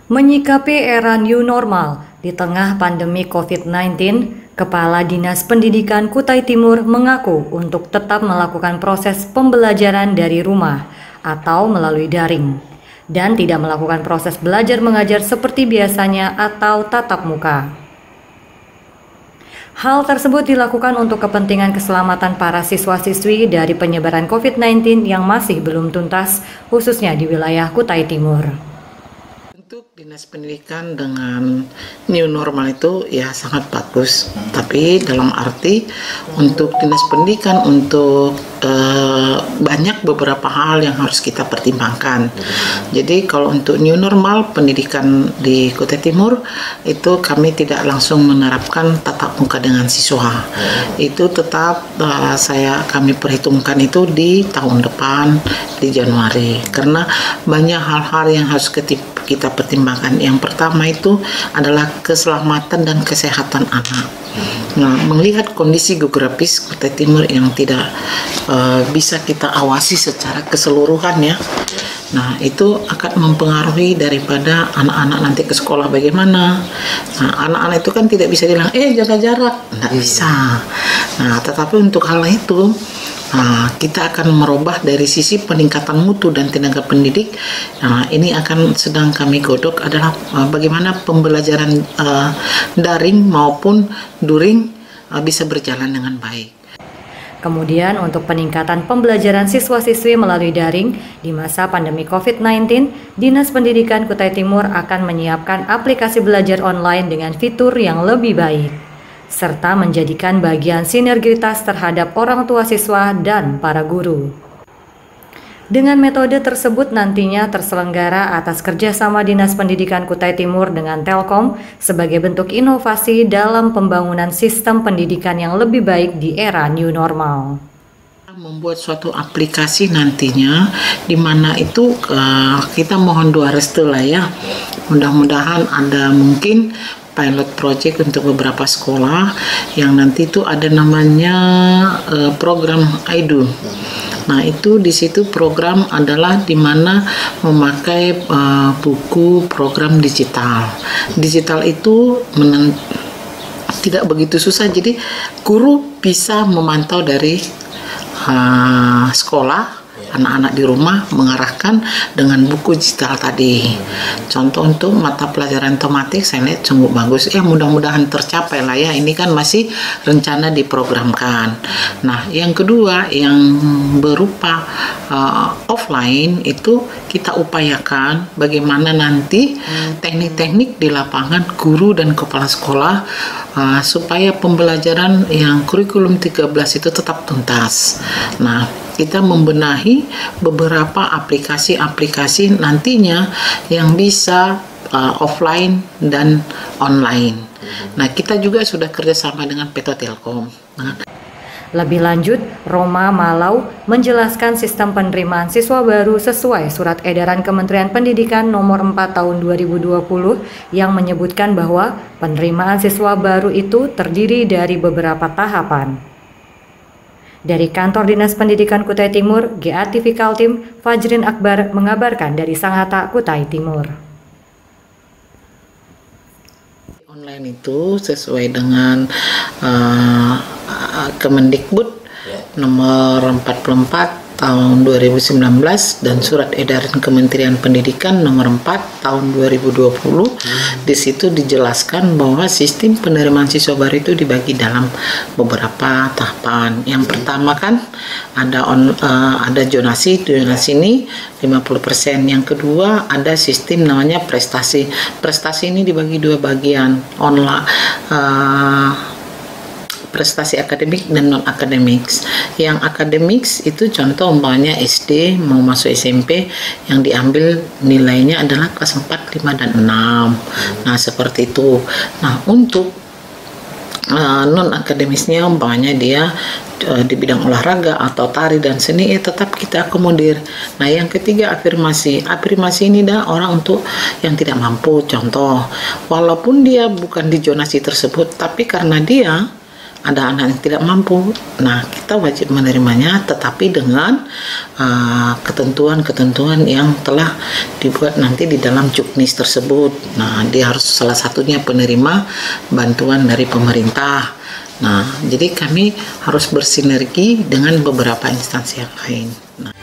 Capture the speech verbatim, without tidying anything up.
Menyikapi era new normal di tengah pandemi covid sembilan belas, Kepala Dinas Pendidikan Kutai Timur mengaku untuk tetap melakukan proses pembelajaran dari rumah atau melalui daring dan tidak melakukan proses belajar mengajar seperti biasanya atau tatap muka. Hal tersebut dilakukan untuk kepentingan keselamatan para siswa-siswi dari penyebaran covid sembilan belas yang masih belum tuntas, khususnya di wilayah Kutai Timur. Untuk Dinas Pendidikan dengan new normal itu ya sangat bagus, tapi dalam arti untuk Dinas Pendidikan untuk eh, banyak beberapa hal yang harus kita pertimbangkan. Jadi kalau untuk new normal pendidikan di Kutai Timur itu kami tidak langsung menerapkan tatap muka dengan siswa. Itu tetap eh, saya kami perhitungkan itu di tahun depan di Januari, karena banyak hal-hal yang harus ketip kita pertimbangkan. Yang pertama itu adalah keselamatan dan kesehatan anak. Nah, melihat kondisi geografis Kutai Timur yang tidak uh, bisa kita awasi secara keseluruhan ya. Nah, itu akan mempengaruhi daripada anak-anak nanti ke sekolah bagaimana. Nah, anak-anak itu kan tidak bisa bilang, eh jaga jarak, tidak bisa. Nah, tetapi untuk hal itu, nah, kita akan merubah dari sisi peningkatan mutu dan tenaga pendidik. Nah, ini akan sedang kami godok adalah uh, bagaimana pembelajaran uh, daring maupun daring uh, bisa berjalan dengan baik. Kemudian untuk peningkatan pembelajaran siswa-siswi melalui daring di masa pandemi covid sembilan belas, Dinas Pendidikan Kutai Timur akan menyiapkan aplikasi belajar online dengan fitur yang lebih baik, serta menjadikan bagian sinergitas terhadap orang tua siswa dan para guru. Dengan metode tersebut nantinya terselenggara atas kerjasama Dinas Pendidikan Kutai Timur dengan Telkom sebagai bentuk inovasi dalam pembangunan sistem pendidikan yang lebih baik di era new normal. Membuat suatu aplikasi nantinya di mana itu uh, kita mohon doa restu lah ya. Mudah-mudahan ada mungkin pilot project untuk beberapa sekolah yang nanti itu ada namanya uh, program I D U. Nah, itu di situ program adalah di mana memakai uh, buku program digital. Digital itu menen- tidak begitu susah, jadi guru bisa memantau dari uh, sekolah. Anak-anak di rumah mengarahkan dengan buku digital tadi. Contoh untuk mata pelajaran otomatik saya lihat sungguh bagus. Ya mudah-mudahan tercapai lah ya. Ini kan masih rencana diprogramkan. Nah, yang kedua yang berupa uh, offline itu kita upayakan bagaimana nanti teknik-teknik di lapangan guru dan kepala sekolah uh, supaya pembelajaran yang kurikulum tiga belas itu tetap tuntas. Nah, kita membenahi beberapa aplikasi-aplikasi nantinya yang bisa uh, offline dan online. Nah, kita juga sudah kerjasama dengan P T Telkom. Nah, lebih lanjut, Roma Malau menjelaskan sistem penerimaan siswa baru sesuai Surat Edaran Kementerian Pendidikan Nomor empat Tahun dua ribu dua puluh yang menyebutkan bahwa penerimaan siswa baru itu terdiri dari beberapa tahapan. Dari Kantor Dinas Pendidikan Kutai Timur, G A T V Kaltim, Fajrin Akbar mengabarkan dari Sangatta, Kutai Timur. Online itu sesuai dengan uh, Kemendikbud nomor empat puluh empat tahun dua ribu sembilan belas dan Surat Edaran Kementerian Pendidikan nomor empat tahun dua ribu dua puluh. Hmm. Di situ dijelaskan bahwa sistem penerimaan siswa baru itu dibagi dalam beberapa tahapan. Yang pertama kan ada on, uh, ada zonasi, zonasi ini lima puluh persen. Yang kedua ada sistem namanya prestasi. Prestasi ini dibagi dua bagian, online uh, prestasi akademik dan non akademik. Yang akademik itu contoh umpamanya S D mau masuk S M P yang diambil nilainya adalah kelas empat, lima dan enam. Nah, seperti itu. Nah, untuk uh, non akademisnya umpamanya dia uh, di bidang olahraga atau tari dan seni ya tetap kita akomodir. Nah, yang ketiga afirmasi. Afirmasi ini dah orang untuk yang tidak mampu. Contoh, walaupun dia bukan di zonasi tersebut tapi karena dia ada anak yang tidak mampu. Nah, kita wajib menerimanya, tetapi dengan uh, ketentuan-ketentuan yang telah dibuat nanti di dalam juknis tersebut. Nah, dia harus salah satunya penerima bantuan dari pemerintah. Nah, jadi kami harus bersinergi dengan beberapa instansi yang lain. Nah,